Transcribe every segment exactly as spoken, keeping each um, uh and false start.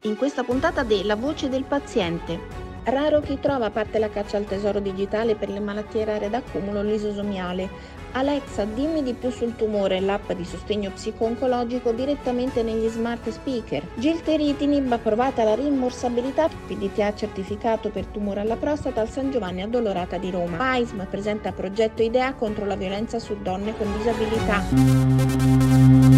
In questa puntata de La voce del paziente. Raro chi trova, a parte la caccia al tesoro digitale per le malattie rare d'accumulo lisosomiale. Alexa, dimmi di più sul tumore, l'app di sostegno psico-oncologico direttamente negli smart speaker. Gilteritinib, approvata la rimborsabilità, P D T A certificato per tumore alla prostata al San Giovanni Addolorata di Roma. PAISM presenta progetto IDEA contro la violenza su donne con disabilità.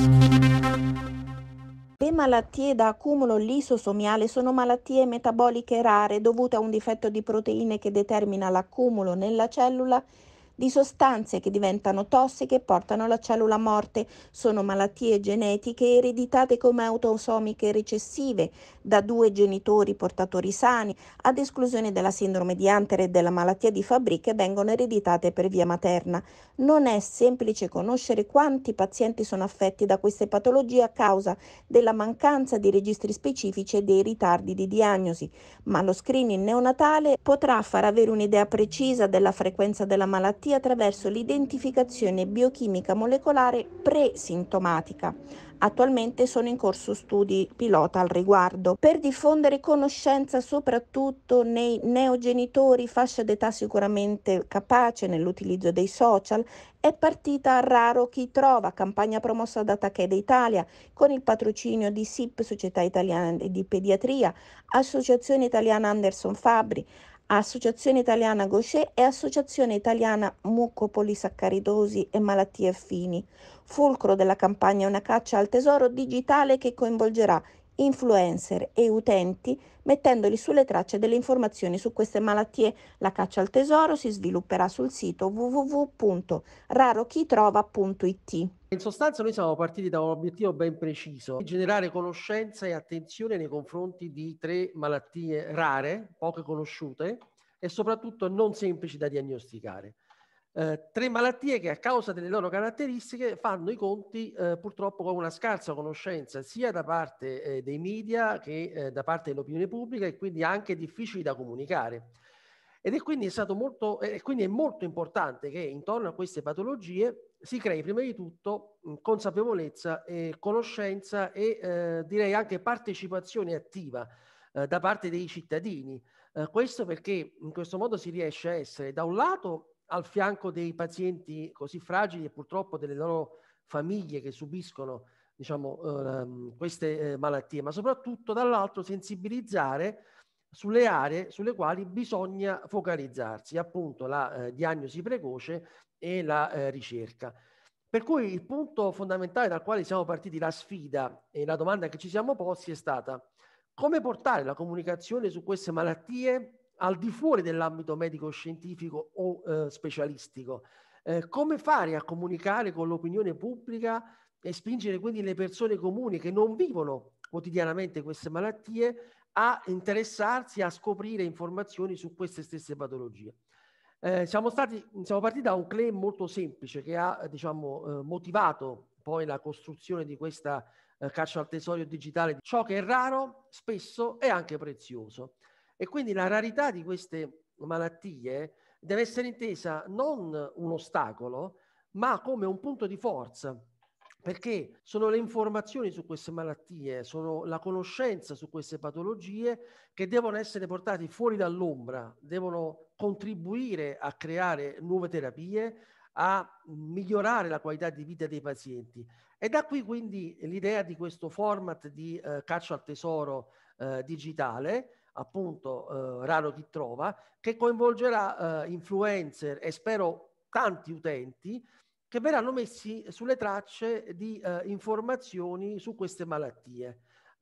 Le malattie da accumulo lisosomiale sono malattie metaboliche rare dovute a un difetto di proteine che determina l'accumulo nella cellula di sostanze che diventano tossiche e portano la cellula a morte. Sono malattie genetiche ereditate come autosomiche recessive da due genitori portatori sani, ad esclusione della sindrome di Hunter e della malattia di Fabry, che vengono ereditate per via materna. Non è semplice conoscere quanti pazienti sono affetti da queste patologie a causa della mancanza di registri specifici e dei ritardi di diagnosi, ma lo screening neonatale potrà far avere un'idea precisa della frequenza della malattia attraverso l'identificazione biochimica molecolare pre-sintomatica. Attualmente sono in corso studi pilota al riguardo. Per diffondere conoscenza soprattutto nei neogenitori, fascia d'età sicuramente capace nell'utilizzo dei social, è partita Raro chi trova, campagna promossa da Takeda Italia, con il patrocinio di S I P, Società Italiana di Pediatria, Associazione Italiana Anderson Fabbri, Associazione Italiana Gaucher e Associazione Italiana Mucopolisaccharidosi e Malattie Affini. Fulcro della campagna è una caccia al tesoro digitale che coinvolgerà influencer e utenti, mettendoli sulle tracce delle informazioni su queste malattie. La caccia al tesoro si svilupperà sul sito w w w punto rarochitrova punto i t. In sostanza noi siamo partiti da un obiettivo ben preciso: generare conoscenza e attenzione nei confronti di tre malattie rare, poco conosciute e soprattutto non semplici da diagnosticare. Eh, tre malattie che, a causa delle loro caratteristiche, fanno i conti eh, purtroppo con una scarsa conoscenza sia da parte eh, dei media che eh, da parte dell'opinione pubblica, e quindi anche difficili da comunicare. Ed è quindi è stato molto, e quindi è molto importante che intorno a queste patologie si crei prima di tutto mh, consapevolezza e conoscenza e eh, direi anche partecipazione attiva eh, da parte dei cittadini. Eh, questo perché in questo modo si riesce a essere da un lato al fianco dei pazienti così fragili e purtroppo delle loro famiglie che subiscono, diciamo, ehm, queste eh, malattie, ma soprattutto dall'altro sensibilizzare sulle aree sulle quali bisogna focalizzarsi, appunto la eh, diagnosi precoce e la eh, ricerca. Per cui il punto fondamentale dal quale siamo partiti, la sfida e la domanda che ci siamo posti è stata: come portare la comunicazione su queste malattie al di fuori dell'ambito medico-scientifico o eh, specialistico? Eh, come fare a comunicare con l'opinione pubblica e spingere quindi le persone comuni che non vivono quotidianamente queste malattie a interessarsi, a scoprire informazioni su queste stesse patologie? Eh, siamo stati, siamo partiti da un claim molto semplice che ha, eh, diciamo, eh, motivato poi la costruzione di questa eh, caccia al tesoro digitale. Ciò che è raro spesso è anche prezioso, e quindi la rarità di queste malattie deve essere intesa non un ostacolo, ma come un punto di forza, perché sono le informazioni su queste malattie, sono la conoscenza su queste patologie che devono essere portati fuori dall'ombra, devono contribuire a creare nuove terapie, a migliorare la qualità di vita dei pazienti. E da qui quindi l'idea di questo format di eh, caccia al tesoro eh, digitale, appunto eh, Raro chi trova, che coinvolgerà eh, influencer e spero tanti utenti che verranno messi sulle tracce di eh, informazioni su queste malattie.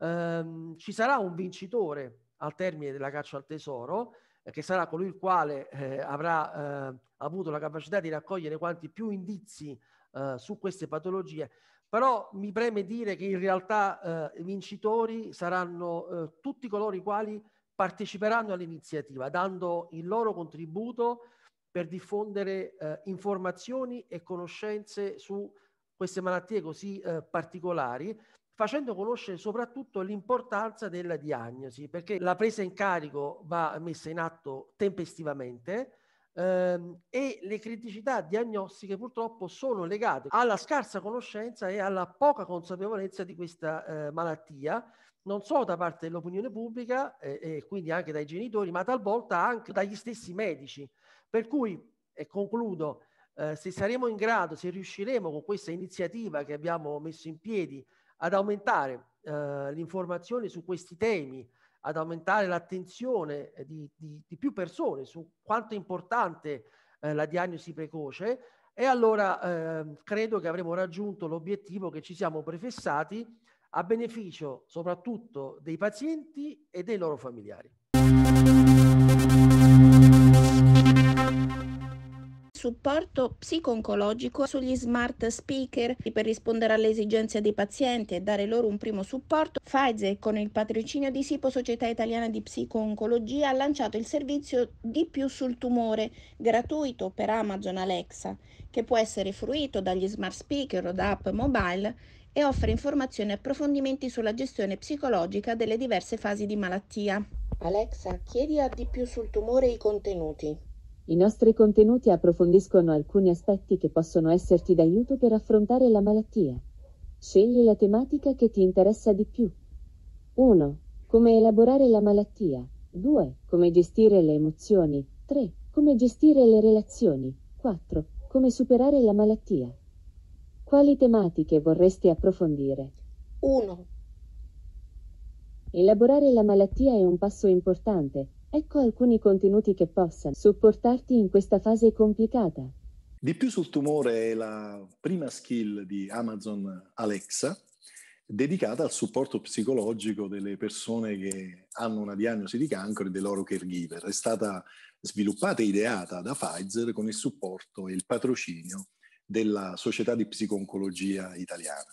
Ehm, ci sarà un vincitore al termine della caccia al tesoro, eh, che sarà colui il quale eh, avrà eh, avuto la capacità di raccogliere quanti più indizi eh, su queste patologie. Però mi preme dire che in realtà eh, i vincitori saranno eh, tutti coloro i quali parteciperanno all'iniziativa, dando il loro contributo per diffondere eh, informazioni e conoscenze su queste malattie così eh, particolari, facendo conoscere soprattutto l'importanza della diagnosi, perché la presa in carico va messa in atto tempestivamente, ehm, e le criticità diagnostiche purtroppo sono legate alla scarsa conoscenza e alla poca consapevolezza di questa eh, malattia, non solo da parte dell'opinione pubblica eh, e quindi anche dai genitori, ma talvolta anche dagli stessi medici. Per cui, e concludo, eh, se saremo in grado, se riusciremo con questa iniziativa che abbiamo messo in piedi ad aumentare eh, l'informazione su questi temi, ad aumentare l'attenzione di, di, di più persone su quanto è importante eh, la diagnosi precoce, e allora eh, credo che avremo raggiunto l'obiettivo che ci siamo prefissati a beneficio soprattutto dei pazienti e dei loro familiari. Supporto psico-oncologico sugli smart speaker per rispondere alle esigenze dei pazienti e dare loro un primo supporto. Pfizer, con il patrocinio di SIPO Società Italiana di Psico-Oncologia, ha lanciato il servizio Di più sul tumore, gratuito per Amazon Alexa, che può essere fruito dagli smart speaker o da app mobile e offre informazioni e approfondimenti sulla gestione psicologica delle diverse fasi di malattia. Alexa, chiedi a Di più sul tumore i contenuti. I nostri contenuti approfondiscono alcuni aspetti che possono esserti d'aiuto per affrontare la malattia. Scegli la tematica che ti interessa di più. uno. Come elaborare la malattia. due. Come gestire le emozioni. tre. Come gestire le relazioni. quattro. Come superare la malattia. Quali tematiche vorresti approfondire? uno. Elaborare la malattia è un passo importante. Ecco alcuni contenuti che possano supportarti in questa fase complicata. Di più sul tumore è la prima skill di Amazon Alexa, dedicata al supporto psicologico delle persone che hanno una diagnosi di cancro e dei loro caregiver. È stata sviluppata e ideata da Pfizer con il supporto e il patrocinio della Società di Psico-Oncologia Italiana.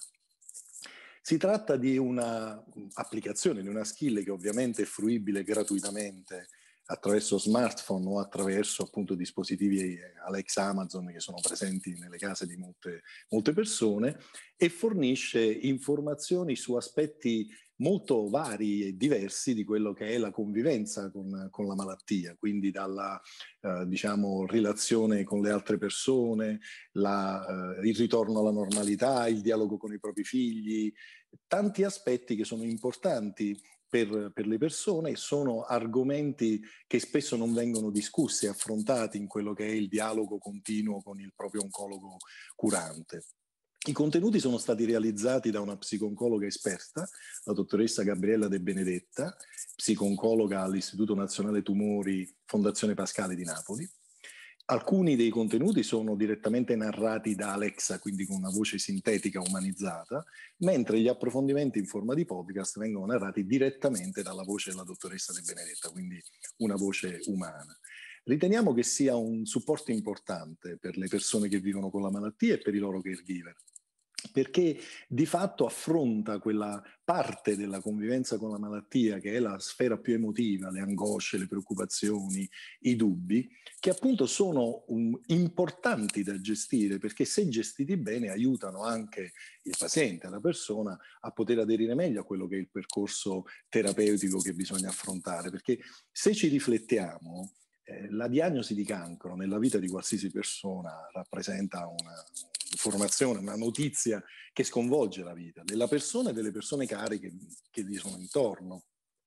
Si tratta di un'applicazione, di una skill che ovviamente è fruibile gratuitamente attraverso smartphone o attraverso appunto dispositivi Alexa Amazon che sono presenti nelle case di molte, molte persone, e fornisce informazioni su aspetti molto vari e diversi di quello che è la convivenza con, con la malattia, quindi dalla eh, diciamo relazione con le altre persone, la, eh, il ritorno alla normalità, il dialogo con i propri figli, tanti aspetti che sono importanti Per, per le persone. Sono argomenti che spesso non vengono discussi e affrontati in quello che è il dialogo continuo con il proprio oncologo curante. I contenuti sono stati realizzati da una psico-oncologa esperta, la dottoressa Gabriella De Benedetta, psico-oncologa all'Istituto Nazionale Tumori Fondazione Pascale di Napoli. Alcuni dei contenuti sono direttamente narrati da Alexa, quindi con una voce sintetica umanizzata, mentre gli approfondimenti in forma di podcast vengono narrati direttamente dalla voce della dottoressa De Benedetta, quindi una voce umana. Riteniamo che sia un supporto importante per le persone che vivono con la malattia e per i loro caregiver, perché di fatto affronta quella parte della convivenza con la malattia che è la sfera più emotiva, le angosce, le preoccupazioni, i dubbi, che appunto sono um, importanti da gestire, perché se gestiti bene aiutano anche il paziente, la persona, a poter aderire meglio a quello che è il percorso terapeutico che bisogna affrontare, perché se ci riflettiamo, Eh, la diagnosi di cancro nella vita di qualsiasi persona rappresenta una informazione, una notizia che sconvolge la vita della persona e delle persone care che, che gli sono intorno.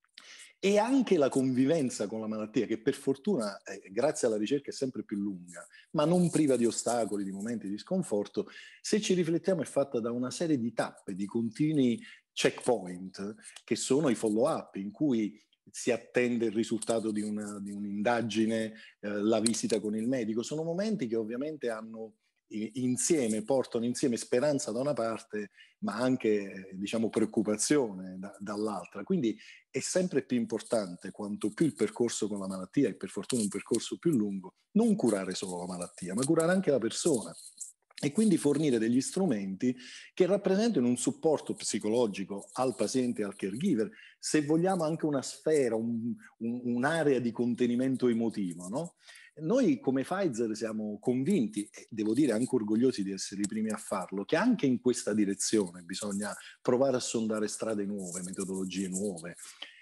E anche la convivenza con la malattia, che per fortuna, eh, grazie alla ricerca, è sempre più lunga, ma non priva di ostacoli, di momenti di sconforto, se ci riflettiamo è fatta da una serie di tappe, di continui checkpoint, che sono i follow-up, in cui si attende il risultato di, una, di un'indagine, eh, la visita con il medico. Sono momenti che ovviamente hanno insieme, portano insieme speranza da una parte, ma anche eh, diciamo preoccupazione da, dall'altra. Quindi è sempre più importante, quanto più il percorso con la malattia è per fortuna un percorso più lungo, non curare solo la malattia, ma curare anche la persona. E quindi fornire degli strumenti che rappresentino un supporto psicologico al paziente e al caregiver, se vogliamo anche una sfera, un, un, un'area di contenimento emotivo, no? Noi come Pfizer siamo convinti, e devo dire anche orgogliosi di essere i primi a farlo, che anche in questa direzione bisogna provare a sondare strade nuove, metodologie nuove.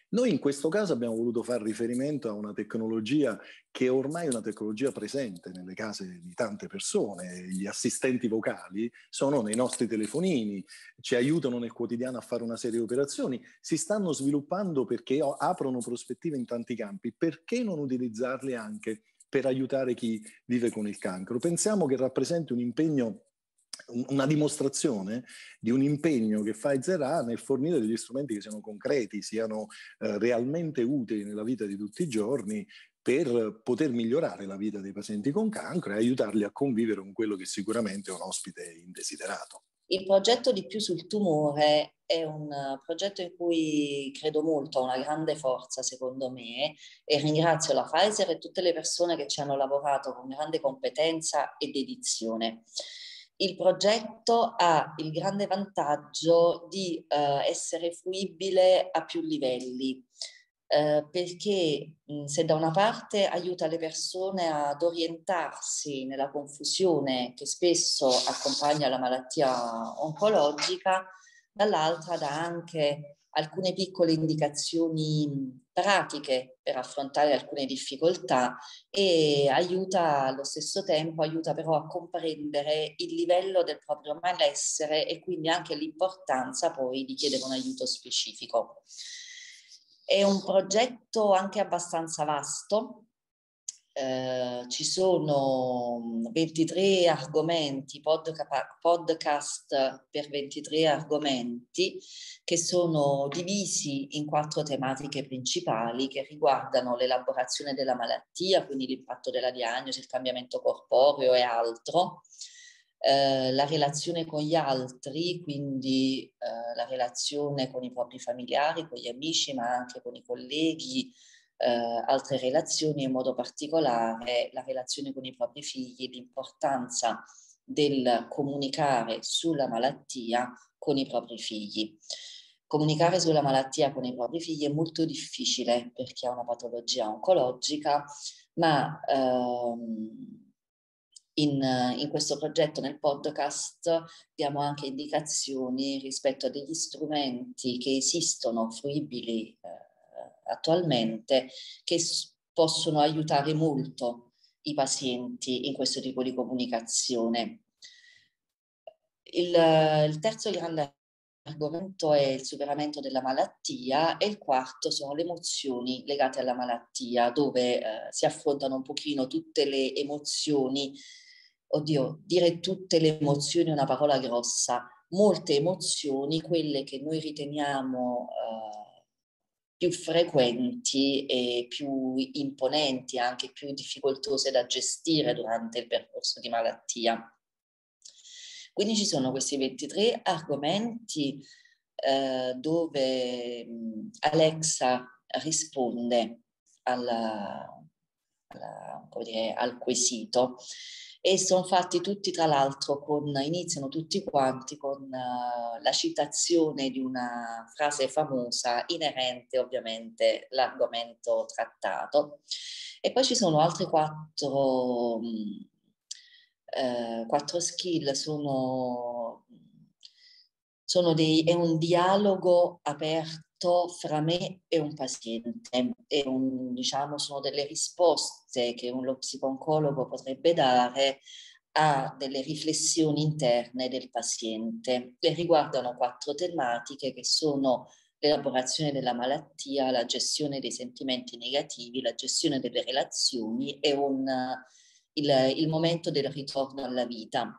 Noi in questo caso abbiamo voluto fare riferimento a una tecnologia che è ormai una tecnologia presente nelle case di tante persone. Gli assistenti vocali sono nei nostri telefonini, ci aiutano nel quotidiano a fare una serie di operazioni, si stanno sviluppando perché aprono prospettive in tanti campi. Perché non utilizzarli anche per aiutare chi vive con il cancro? Pensiamo che rappresenti un impegno, una dimostrazione di un impegno che fa Pfizer ha nel fornire degli strumenti che siano concreti, siano eh, realmente utili nella vita di tutti i giorni per poter migliorare la vita dei pazienti con cancro e aiutarli a convivere con quello che sicuramente è un ospite indesiderato. Il progetto Di più sul tumore è un progetto in cui credo molto, ha una grande forza secondo me, e ringrazio la Pfizer e tutte le persone che ci hanno lavorato con grande competenza e dedizione. Il progetto ha il grande vantaggio di eh, essere fruibile a più livelli, eh, perché mh, se da una parte aiuta le persone ad orientarsi nella confusione che spesso accompagna la malattia oncologica, dall'altra dà anche alcune piccole indicazioni pratiche per affrontare alcune difficoltà e aiuta allo stesso tempo, aiuta però a comprendere il livello del proprio malessere e quindi anche l'importanza poi di chiedere un aiuto specifico. È un progetto anche abbastanza vasto. Eh, ci sono ventitré argomenti, podca- podcast per ventitré argomenti che sono divisi in quattro tematiche principali che riguardano l'elaborazione della malattia, quindi l'impatto della diagnosi, il cambiamento corporeo e altro, eh, la relazione con gli altri, quindi eh, la relazione con i propri familiari, con gli amici, ma anche con i colleghi, Eh, altre relazioni, in modo particolare la relazione con i propri figli, l'importanza del comunicare sulla malattia con i propri figli. Comunicare sulla malattia con i propri figli è molto difficile per chi ha una patologia oncologica, ma ehm, in, in questo progetto, nel podcast, diamo anche indicazioni rispetto a degli strumenti che esistono, fruibili eh, attualmente, che possono aiutare molto i pazienti in questo tipo di comunicazione. Il, il terzo grande argomento è il superamento della malattia e il quarto sono le emozioni legate alla malattia, dove eh, si affrontano un pochino tutte le emozioni. Oddio, dire tutte le emozioni è una parola grossa, molte emozioni, quelle che noi riteniamo eh, più frequenti e più imponenti, anche più difficoltose da gestire durante il percorso di malattia. Quindi ci sono questi ventitré argomenti eh, dove mh, Alexa risponde alla, alla, come dire, al quesito, e sono fatti tutti, tra l'altro, con, iniziano tutti quanti con uh, la citazione di una frase famosa inerente ovviamente all'argomento trattato. E poi ci sono altri quattro, mh, eh, quattro skill, sono, sono dei, è un dialogo aperto fra me e un paziente, è un, diciamo, sono delle risposte che un, lo psico-oncologo potrebbe dare a delle riflessioni interne del paziente e riguardano quattro tematiche che sono l'elaborazione della malattia, la gestione dei sentimenti negativi, la gestione delle relazioni e un, il, il momento del ritorno alla vita.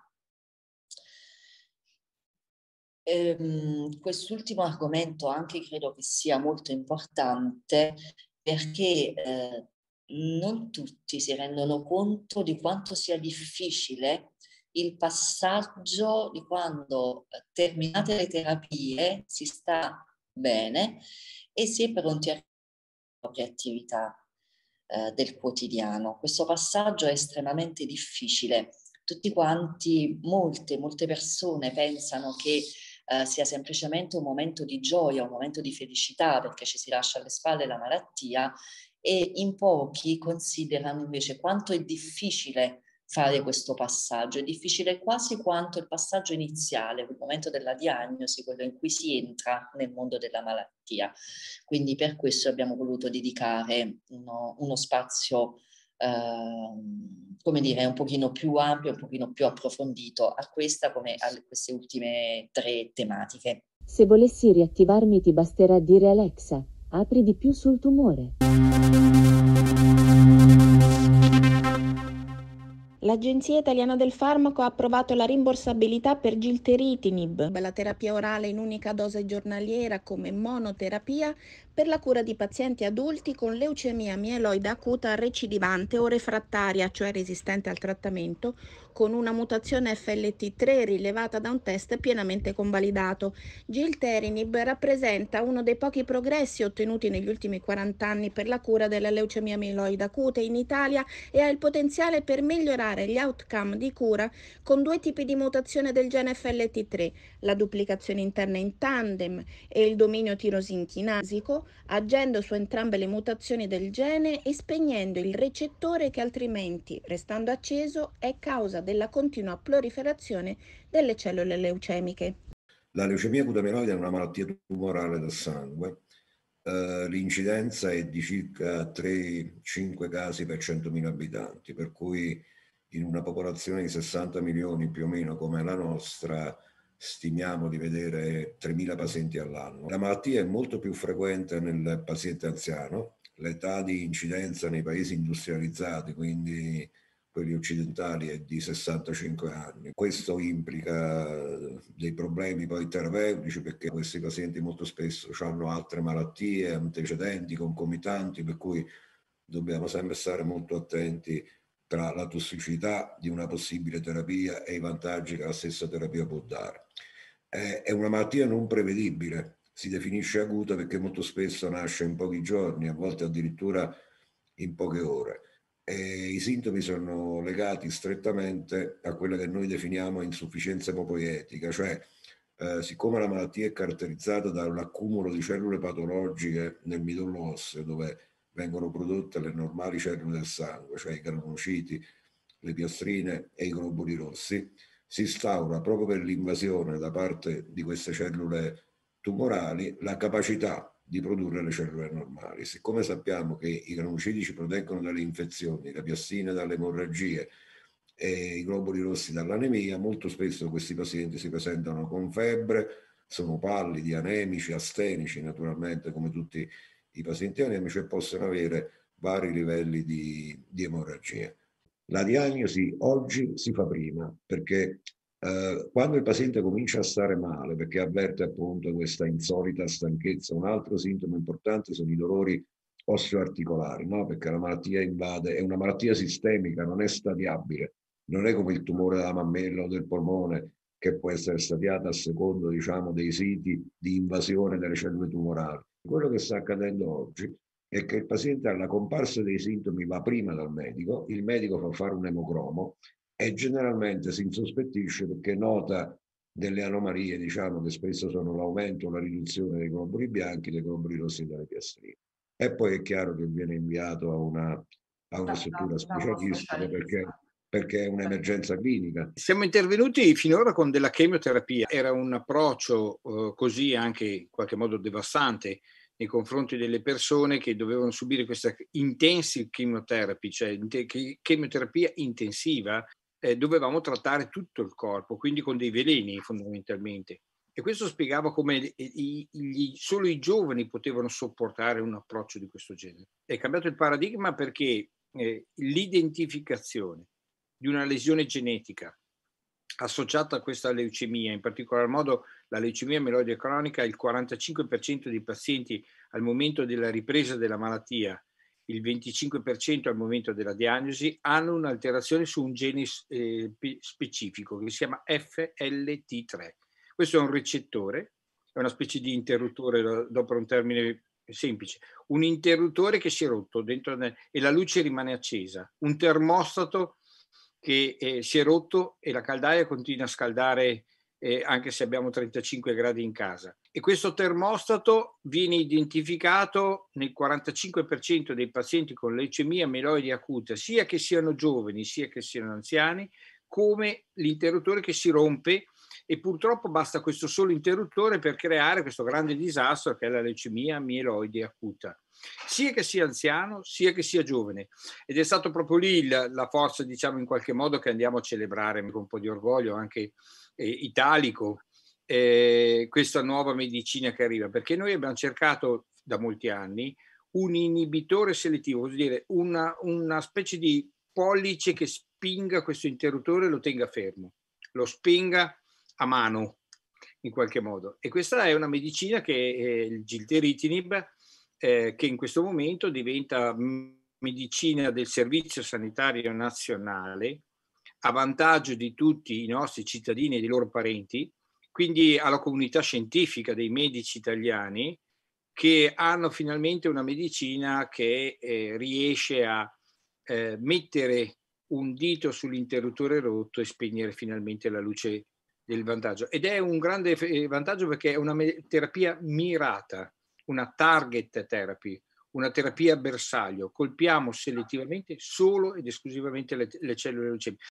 Ehm, quest'ultimo argomento anche credo che sia molto importante perché eh, non tutti si rendono conto di quanto sia difficile il passaggio di quando terminate le terapie si sta bene e si è pronti a proprie attività eh, del quotidiano. Questo passaggio è estremamente difficile. Tutti quanti, molte, molte persone pensano che eh, sia semplicemente un momento di gioia, un momento di felicità perché ci si lascia alle spalle la malattia, e in pochi considerano invece quanto è difficile fare questo passaggio. È difficile quasi quanto il passaggio iniziale, il momento della diagnosi, quello in cui si entra nel mondo della malattia. Quindi per questo abbiamo voluto dedicare uno, uno spazio, eh, come dire, un pochino più ampio, un pochino più approfondito a questa come a queste ultime tre tematiche. Se volessi riattivarmi ti basterà dire Alexa, apri di più sul tumore. L'Agenzia Italiana del Farmaco ha approvato la rimborsabilità per gilteritinib, la terapia orale in unica dose giornaliera come monoterapia per la cura di pazienti adulti con leucemia mieloide acuta recidivante o refrattaria, cioè resistente al trattamento, con una mutazione F L T tre rilevata da un test pienamente convalidato. Gilteritinib rappresenta uno dei pochi progressi ottenuti negli ultimi quaranta anni per la cura della leucemia mieloide acuta in Italia e ha il potenziale per migliorare gli outcome di cura con due tipi di mutazione del gene F L T tre, la duplicazione interna in tandem e il dominio tirosinchinasico, agendo su entrambe le mutazioni del gene e spegnendo il recettore che altrimenti, restando acceso, è causa della continua proliferazione delle cellule leucemiche. La leucemia acuta mieloide è una malattia tumorale del sangue. Uh, l'incidenza è di circa tre cinque casi per centomila abitanti, per cui in una popolazione di sessanta milioni più o meno come la nostra stimiamo di vedere tremila pazienti all'anno. La malattia è molto più frequente nel paziente anziano, l'età di incidenza nei paesi industrializzati, quindi quelli occidentali, è di sessantacinque anni. Questo implica dei problemi poi terapeutici, perché questi pazienti molto spesso hanno altre malattie, antecedenti, concomitanti, per cui dobbiamo sempre stare molto attenti tra la tossicità di una possibile terapia e i vantaggi che la stessa terapia può dare. È una malattia non prevedibile, si definisce acuta perché molto spesso nasce in pochi giorni, a volte addirittura in poche ore. E i sintomi sono legati strettamente a quella che noi definiamo insufficienza emopoietica, cioè eh, siccome la malattia è caratterizzata dall'accumulo di cellule patologiche nel midollo osseo, dove vengono prodotte le normali cellule del sangue, cioè i granulociti, le piastrine e i globuli rossi, si instaura proprio per l'invasione da parte di queste cellule tumorali la capacità di produrre le cellule normali. Siccome sappiamo che i granulociti ci proteggono dalle infezioni, le piastrine dalle emorragie e i globuli rossi dall'anemia, molto spesso questi pazienti si presentano con febbre, sono pallidi, anemici, astenici naturalmente come tutti i pazienti anemici, e possono avere vari livelli di, di emorragia. La diagnosi oggi si fa prima, perché eh, quando il paziente comincia a stare male, perché avverte appunto questa insolita stanchezza, un altro sintomo importante sono i dolori osteoarticolari, no? Perché la malattia invade, è una malattia sistemica, non è stadiabile, non è come il tumore della mammella o del polmone, che può essere stadiata a secondo, diciamo, dei siti di invasione delle cellule tumorali. Quello che sta accadendo oggi è che il paziente alla comparsa dei sintomi va prima dal medico, il medico fa fare un emocromo e generalmente si insospettisce perché nota delle anomalie, diciamo, che spesso sono l'aumento o la riduzione dei globuli bianchi, dei globuli rossi e delle piastrine. E poi è chiaro che viene inviato a una, a una struttura specialistica perché, perché è un'emergenza clinica. Siamo intervenuti finora con della chemioterapia, era un approccio eh, così anche in qualche modo devastante nei confronti delle persone che dovevano subire questa intensive chemotherapy, cioè chemioterapia intensiva, eh, dovevamo trattare tutto il corpo, quindi con dei veleni fondamentalmente. E questo spiegava come i, i, solo i giovani potevano sopportare un approccio di questo genere. È cambiato il paradigma perché eh, l'identificazione di una lesione genetica associata a questa leucemia, in particolar modo la leucemia mieloide cronica, il quarantacinque per cento dei pazienti al momento della ripresa della malattia, il venticinque per cento al momento della diagnosi, hanno un'alterazione su un gene eh, specifico che si chiama F L T tre. Questo è un recettore, è una specie di interruttore, dopo un termine semplice, un interruttore che si è rotto dentro e la luce rimane accesa, un termostato che eh, si è rotto e la caldaia continua a scaldare eh, anche se abbiamo trentacinque gradi in casa. E questo termostato viene identificato nel quarantacinque per cento dei pazienti con leucemia mieloide acuta, sia che siano giovani sia che siano anziani, come l'interruttore che si rompe, e purtroppo basta questo solo interruttore per creare questo grande disastro che è la leucemia mieloide acuta, sia che sia anziano sia che sia giovane. Ed è stato proprio lì la, la forza, diciamo, in qualche modo, che andiamo a celebrare con un po' di orgoglio anche eh, italico, eh, questa nuova medicina che arriva, perché noi abbiamo cercato da molti anni un inibitore selettivo, vuol dire una, una specie di pollice che spinga questo interruttore e lo tenga fermo, lo spinga a mano in qualche modo. E questa è una medicina che è il gilteritinib, eh, che in questo momento diventa medicina del Servizio Sanitario Nazionale a vantaggio di tutti i nostri cittadini e dei loro parenti, quindi alla comunità scientifica dei medici italiani, che hanno finalmente una medicina che eh, riesce a eh, mettere un dito sull'interruttore rotto e spegnere finalmente la luce del vantaggio. Ed è un grande vantaggio perché è una terapia mirata, una target therapy, una terapia bersaglio. Colpiamo selettivamente solo ed esclusivamente le, le cellule leucemiche.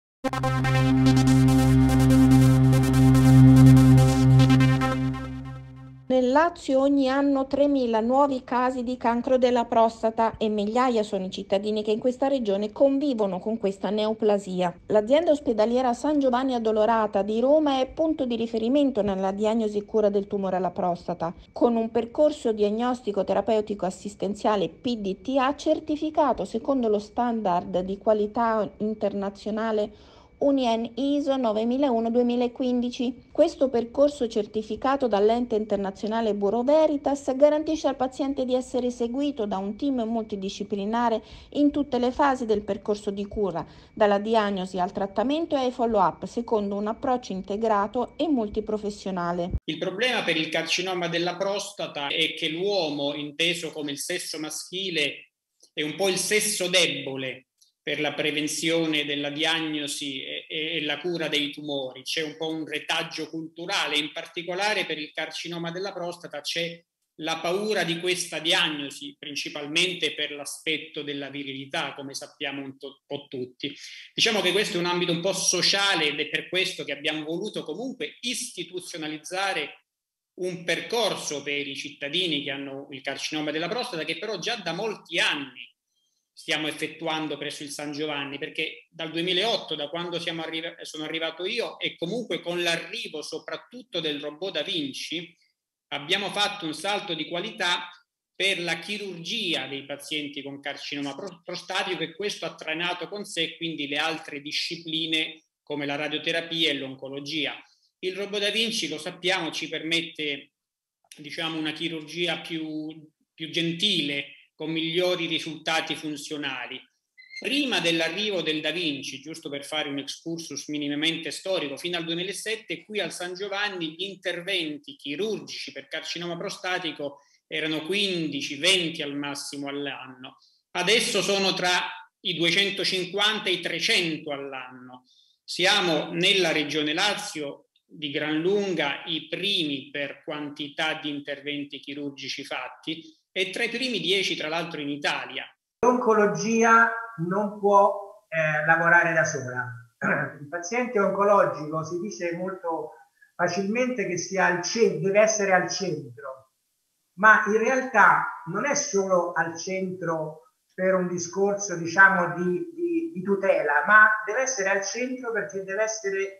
Nel Lazio ogni anno tremila nuovi casi di cancro della prostata e migliaia sono i cittadini che in questa regione convivono con questa neoplasia. L'azienda ospedaliera San Giovanni Addolorata di Roma è punto di riferimento nella diagnosi e cura del tumore alla prostata, con un percorso diagnostico terapeutico assistenziale P D T A certificato secondo lo standard di qualità internazionale Unien I S O novemilauno duemilaquindici. Questo percorso certificato dall'ente internazionale Bureau Veritas garantisce al paziente di essere seguito da un team multidisciplinare in tutte le fasi del percorso di cura, dalla diagnosi al trattamento e ai follow-up, secondo un approccio integrato e multiprofessionale. Il problema per il carcinoma della prostata è che l'uomo, inteso come il sesso maschile, è un po' il sesso debole per la prevenzione della diagnosi e, e la cura dei tumori. C'è un po' un retaggio culturale, in particolare per il carcinoma della prostata c'è la paura di questa diagnosi, principalmente per l'aspetto della virilità, come sappiamo un po' tutti. Diciamo che questo è un ambito un po' sociale ed è per questo che abbiamo voluto comunque istituzionalizzare un percorso per i cittadini che hanno il carcinoma della prostata, che però già da molti anni stiamo effettuando presso il San Giovanni, perché dal duemilaotto, da quando siamo arriva- sono arrivato io, e comunque con l'arrivo soprattutto del robot Da Vinci, abbiamo fatto un salto di qualità per la chirurgia dei pazienti con carcinoma prostatico, e questo ha trainato con sé quindi le altre discipline come la radioterapia e l'oncologia. Il robot Da Vinci, lo sappiamo, ci permette, diciamo, una chirurgia più, più gentile, con migliori risultati funzionali. Prima dell'arrivo del Da Vinci, giusto per fare un excursus minimamente storico, fino al duemilasette qui al San Giovanni gli interventi chirurgici per carcinoma prostatico erano quindici venti al massimo all'anno. Adesso sono tra i duecentocinquanta e i trecento all'anno. Siamo nella regione Lazio di gran lunga i primi per quantità di interventi chirurgici fatti, e tra i primi dieci tra l'altro in Italia. L'oncologia non può eh, lavorare da sola. Il paziente oncologico si dice molto facilmente che sia al centro, deve essere al centro, ma in realtà non è solo al centro per un discorso, diciamo, di, di, di tutela, ma deve essere al centro perché deve essere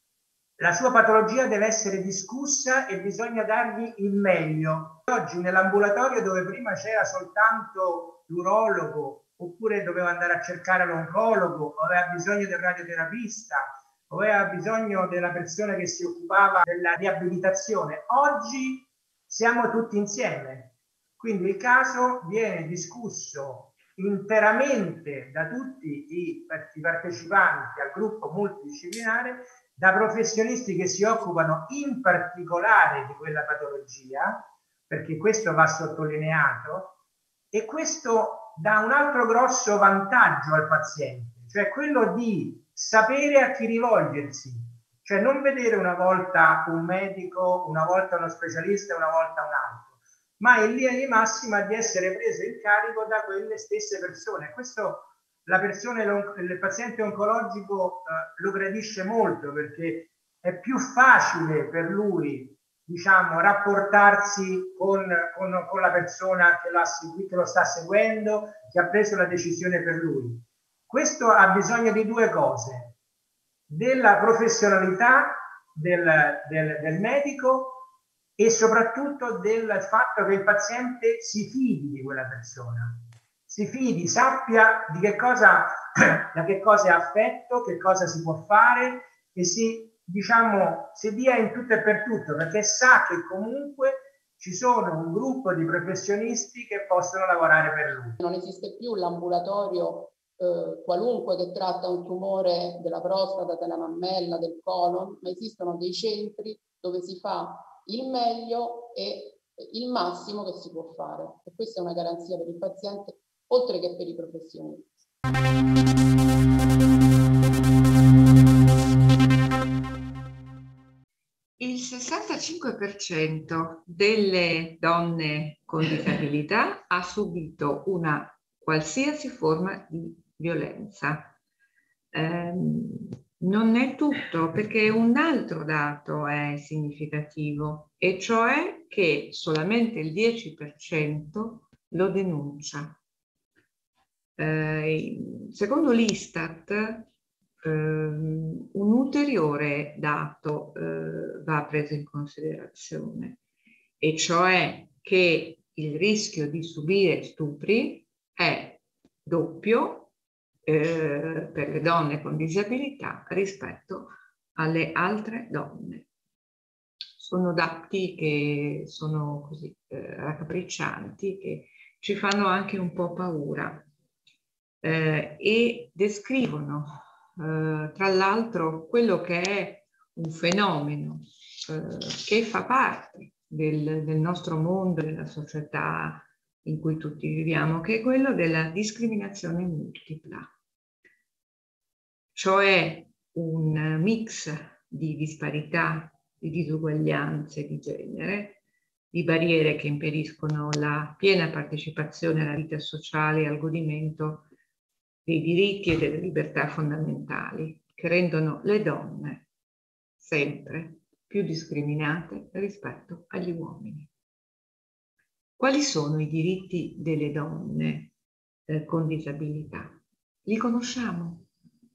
la sua patologia deve essere discussa e bisogna dargli il meglio. Oggi nell'ambulatorio, dove prima c'era soltanto l'urologo, oppure doveva andare a cercare l'oncologo, aveva bisogno del radioterapista, aveva bisogno della persona che si occupava della riabilitazione, oggi siamo tutti insieme. Quindi il caso viene discusso interamente da tutti i partecipanti al gruppo multidisciplinare, da professionisti che si occupano in particolare di quella patologia, perché questo va sottolineato, e questo dà un altro grosso vantaggio al paziente, cioè quello di sapere a chi rivolgersi Cioè non vedere una volta un medico, una volta uno specialista e una volta un altro, ma in linea di massima di essere preso in carico da quelle stesse persone. Questo la persona, il paziente oncologico eh, lo gradisce molto, perché è più facile per lui, diciamo, rapportarsi con, con, con la persona che, l'ha seguito, che lo sta seguendo, che ha preso la decisione per lui. Questo ha bisogno di due cose: della professionalità del, del, del medico e soprattutto del fatto che il paziente si fidi di quella persona, si fidi, sappia di che cosa, da che cosa è affetto, che cosa si può fare, e si, diciamo, si dia in tutto e per tutto, perché sa che comunque ci sono un gruppo di professionisti che possono lavorare per lui. Non esiste più l'ambulatorio eh, qualunque che tratta un tumore della prostata, della mammella, del colon, ma esistono dei centri dove si fa il meglio e il massimo che si può fare. E questa è una garanzia per il paziente, oltre che per i professionisti. Il sessantacinque per cento delle donne con disabilità ha subito una qualsiasi forma di violenza. Eh, non è tutto, perché un altro dato è significativo, e cioè che solamente il dieci per cento lo denuncia. Eh, secondo l'Istat, Um, un ulteriore dato uh, va preso in considerazione, e cioè che il rischio di subire stupri è doppio eh, per le donne con disabilità rispetto alle altre donne. Sono dati che sono così eh, raccapriccianti, che ci fanno anche un po' paura eh, e descrivono Uh, tra l'altro quello che è un fenomeno uh, che fa parte del, del nostro mondo, della società in cui tutti viviamo, che è quello della discriminazione multipla, cioè un mix di disparità, di disuguaglianze di genere, di barriere che impediscono la piena partecipazione alla vita sociale e al godimento dei diritti e delle libertà fondamentali, che rendono le donne sempre più discriminate rispetto agli uomini. Quali sono i diritti delle donne eh, con disabilità? Li conosciamo?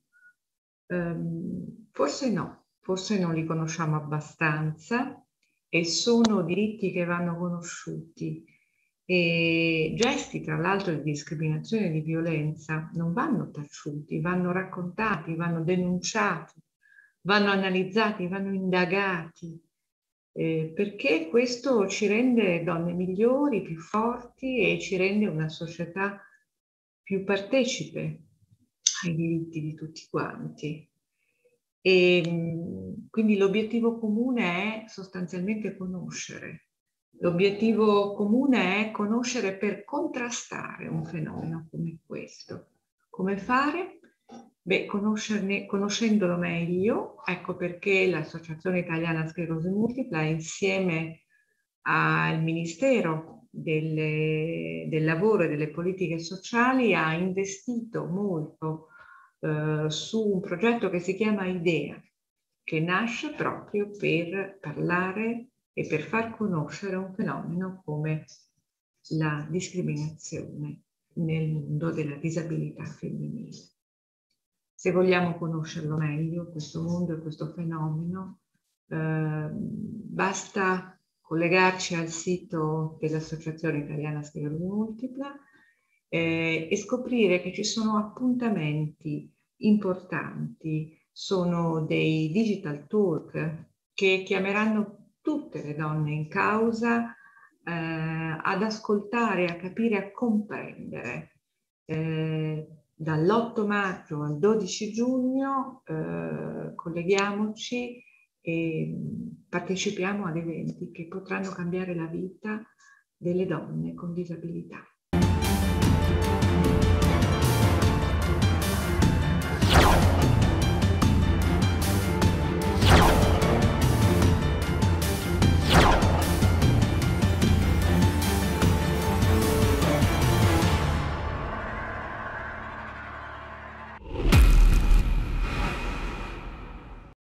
Um, forse no, forse non li conosciamo abbastanza, e sono diritti che vanno conosciuti. E gesti, tra l'altro, di discriminazione e di violenza non vanno taciuti, vanno raccontati, vanno denunciati, vanno analizzati, vanno indagati, eh, perché questo ci rende donne migliori, più forti, e ci rende una società più partecipe ai diritti di tutti quanti. E quindi l'obiettivo comune è sostanzialmente conoscere. L'obiettivo comune è conoscere per contrastare un fenomeno come questo. Come fare? Beh, conoscerne, conoscendolo meglio. Ecco perché l'Associazione Italiana Sclerosi Multipla, insieme al Ministero delle, del Lavoro e delle Politiche Sociali, ha investito molto eh, su un progetto che si chiama IDEA, che nasce proprio per parlare e per far conoscere un fenomeno come la discriminazione nel mondo della disabilità femminile. Se vogliamo conoscerlo meglio, questo mondo e questo fenomeno, eh, basta collegarci al sito dell'Associazione Italiana Sclerosi Multipla eh, e scoprire che ci sono appuntamenti importanti, sono dei digital talk che chiameranno tutte le donne in causa eh, ad ascoltare, a capire, a comprendere. Eh, dall'otto maggio al dodici giugno eh, colleghiamoci e partecipiamo ad eventi che potranno cambiare la vita delle donne con disabilità.